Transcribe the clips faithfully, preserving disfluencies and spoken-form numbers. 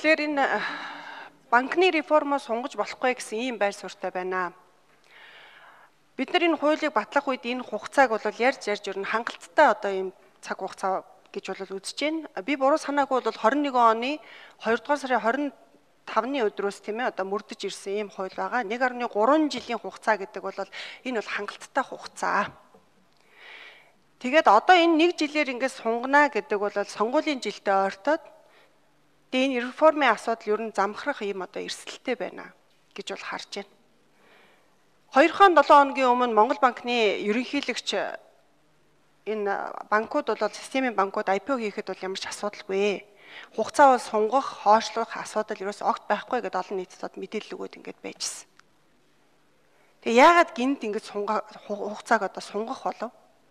Тэгэхээр энэ банкны реформоо сунгаж болохгүй гэсэн ийм байр суурьтай байна. Бид нар энэ хуулийг батлах үед энэ хугацааг бол ярьж ярьж ер нь хангалттай одоо ийм цаг хугацаа гэж бол үзэж байна. Би буруу санаагүй бол хорин нэгэн оны хоёрдугаар сарын хорин тавны өдрөөс тийм ээ одоо мөрдөж ирсэн ийм хууль байгаа. нэг гаруй гурван жилийн хугацаа гэдэг бол энэ бол хангалттай хугацаа. Тэгээд одоо энэ нэг жилээр ингээд сунгана гэдэг бол сонгуулийн жилдээ ойртоод энэ реформын асуудал ер нь замхрах ийм одоо эрсдэлтэй байна гэж бол харж байна. Хоёрхан долоон хоногийн өмнө Монгол банкны ерөнхийлөгч энэ банкуд бол системийн банкуд ай пи о хийхэд бол ямар ч асуудалгүй. Хугацаа бол сунгах, хойшлуулах асуудал ерөөс огт байхгүй гэдээ олон нийтэд мэдээлэл өгөөд ингэж байжсэн. Тэгээ яагаад гинт ингэж хугацааг одоо сунгах болов?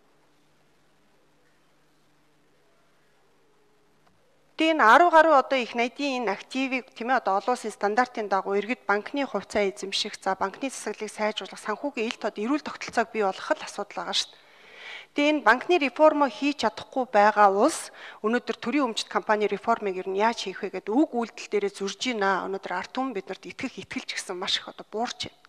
Тэгээ энэ арав гаруй одоо их найдын энэ активыг тийм ээ одоо олон улсын стандартын дагуу иргэд банкны хувьцаа эзэмших, за банкны засаглалыг сайжруулах, санхүүгийн ил тод эрүүл тогтолцоог бий болгох л асуудал байгаа шүү дээ. Тэгээ энэ банкны реформо хийж чадахгүй байгаа улс өнөөдөр төрийн өмчт компани реформыг ер нь яаж хийх вэ гэдэг үг үйлдэл дээрээ зурж байна. Өнөөдөр ард түмэн биднэрт итгэх итгэлч гэсэн маш их одоо буурч байна.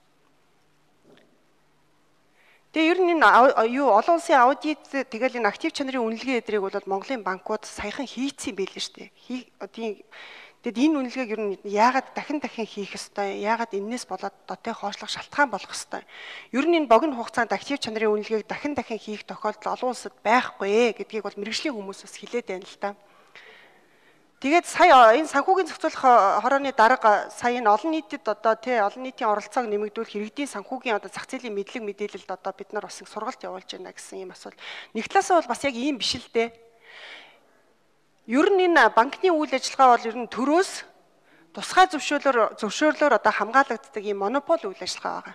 Тэгээ ер нь энэ юу олон улсын аудит тэгэл энэ актив чанарын үнэлгээ эдрийг бол Монголын банкуд саяхан хийцсэн байл л шүү дээ. Одоо тэгэд энэ үнэлгээг ер нь яагаад дахин дахин хийх ёстой? Яагаад энэс болоод дотоо хоошлох шалтгаан болох ёстой? Ер нь энэ богино хугацаанд актив чанарын үнэлгээг дахин дахин хийх тохиолдол олон улсад байхгүй гэдгийг бол мэргэжлийн хүмүүс бас хэлээд байна л да. Тэгээд сая энэ санхүүгийн зохицуулах хорооны дарга сая энэ олон нийтэд одоо тий олон нийтийн оролцоог нэмэгдүүлэх иргэдийн санхүүгийн одоо зах зээлийн мэдлэг мэдээлэлд одоо бид нар бас их сургалт явуулж байна гэсэн ийм асуулт. Нэг талаасаа бол бас яг ийм биш л дээ. Ер нь энэ банкны үйл ажиллагаа бол ер нь төрөөс тусгай зөвшөөрлөөр зөвшөөрлөөр одоо хамгаалагддаг ийм монопол үйл ажиллагаа байгаа.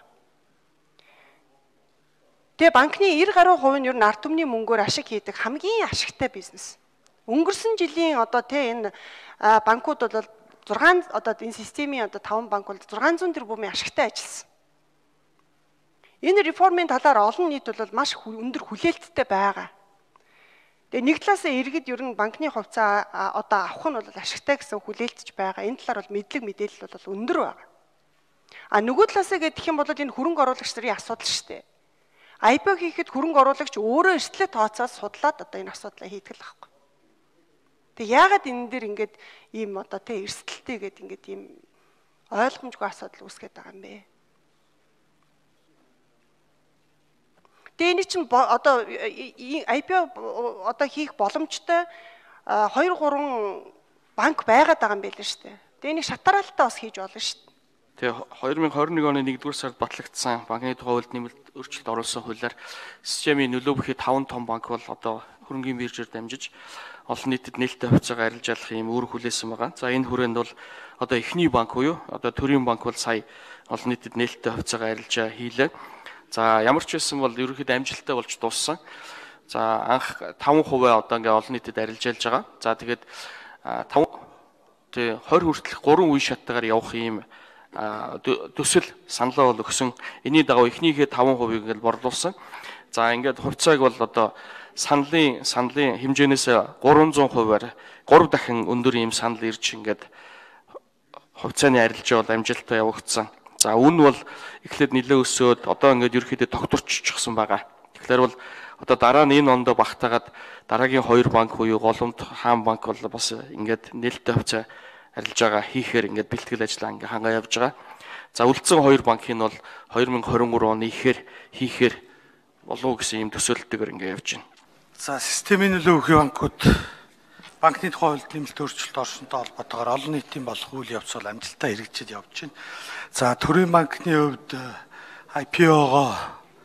Тэгээ банкны нэр гаруй хувь нь ер нь ард түмний мөнгөөр ашиг хийдэг хамгийн ашигтай бизнес. Өнгөрсөн жилийн одоо тий энэ банкуд бол зургаан одоо энэ системийн одоо таван банк бол зургаан зуун тэрбумын ашигтай ажилласан. Энэ реформын талаар олон нийт бол маш өндөр хүлээлттэй байгаа. Тэгээ нэг талаасаа иргэд ер нь банкны хувьцаа одоо авах нь бол ашигтай гэсэн хүлээлтж байгаа. Энэ талаар бол мэдлэг мэдээлэл бол өндөр байгаа. А нөгөө талаасаа гэх юм бол энэ хөрөнгө оруулагч нарын асуудал шүү дээ. ай пи о хийхэд хөрөнгө оруулагч өөрөө эрсдлээ тооцоод судлаад одоо энэ асуудлаа хийдэг л байхгүй. Тэг яагаад энэ дээр ингээд ийм одоо тэ эрсдэлтэй гэдэг ингээд ийм ойлгомжгүй асуудал үүсгээд байгаа юм бэ? Тэ энэ чинь одоо ай пи о одоо хийх боломжтой хоёр гурван банк байгаад байгаа юм байл л шүү дээ. Тэ энийг шатараалтаа бас хийж болно шүү дээ. Тэгээ хоёр мың хорин нэг оны нэгдүгээр сард батлагдсан банкны тухай хуульд нэмэлт өөрчлөлт оруулсан хуулиар системийн нөлөө бүхий таван том банк бол одоо хөрөнгийн биржээр дамжиж олон нийтэд нээлттэй хувьцаагаа арилж алах юм үүрэг хүлээсэн байгаа. За энэ хүрээнд бол одоо эхний банк буюу одоо төрийн банк бол сая олон нийтэд нээлттэй хувьцаагаа арилж хийлээ. За ямар ч байсан бол ерөнхийдөө амжилттай болж дууссан. За анх таван хувиа одоо ингээ олон нийтэд арилж ялж байгаа. За тэгээд таван тий хорь хүртэлх гурван үе шаттайгаар явах юм төсөл саналаа бол өгсөн. Энийн дагуу эхнийхээ таван хувийг ингээл борлуулсан. За ингээд хувьцааг бол одоо саналын саналын хэмжээнээс гурван зуун хувиар гурав дахин өндөр ийм санал ирж ингээд хувьцааны арилжаа бол амжилттай явагдсан. За үн бол эхлээд нэлээ өсөөд одоо ингээд ерөөхдөө тогтворччихсан байгаа. Тэгэхээр бол одоо дараа нь энэ ондоо багтаагаад дараагийн хоёр банк буюу Голомт хаан банк бол бас ингээд нээлттэй хувьцаа арилжаагаа хийхээр ингээд бэлтгэл ажиллаа ингээд хангаа явж байгаа. За үлдсэн хоёр банкын бол хоёр мың хорин гурав оны ихээр хийхээр болов гэсэн ийм төсөөлөлтөөр ингээд явж байна. За системийн нөлөө өгөх банкуд банкны тухай хуульд нэмэлт өөрчлөлт орсонтой холбоотойгоор олон нийтийн болох үйл явц бол амжилттай хэрэгжиж явж байна. За төрийн банкны хувьд ай пи о-го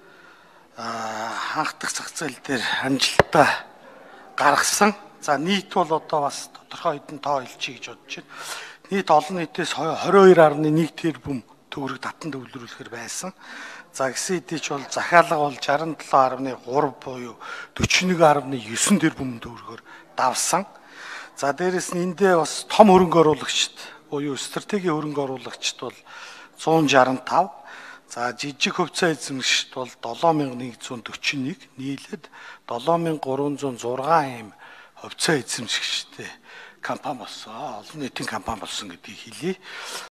хангах зах зээл дээр амжилттай гаргасан. За нийт бол одоо бас тодорхой хэдэн тоо хэлчихье гэж бодож байна. Нийт олон нийтээс двадцать two гаруй one тэрбум төгрөг татан төвлөрүүлэхээр байсан. За гисэн хэдий ч бол захиалга бол sixty-seven гаруй three буюу forty-one гаруй nine тэрбум төгрөгөөр давсан. За дээрэс нь эндээ бас том хөрөнгө оруулагчд буюу стратегийн хөрөнгө оруулагчд бол one sixty-five. За жижиг хувьцаа эзэмшигчд бол seven thousand one hundred forty-one нийлээд seven thousand three hundred six ийм хувьцаа эзэмшигчтэй компани болсон. Олон нийтийн компани болсон гэдгийг хэлье.